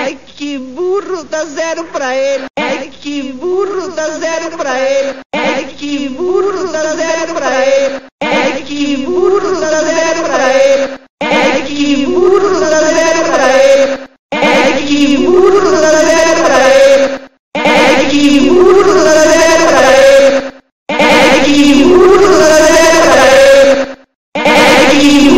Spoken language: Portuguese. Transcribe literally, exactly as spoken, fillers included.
Ai, que burro, dá zero pra ele. Ai, que burro, dá zero pra ele. Ai, que burro, dá zero pra ele. Ai, que burro, dá zero pra ele. Ai, que burro, dá zero pra ele. Ai, que burro, dá zero pra ele. Ai, que burro, dá zero pra ele. Ai, que burro, dá zero pra ele. Ai, que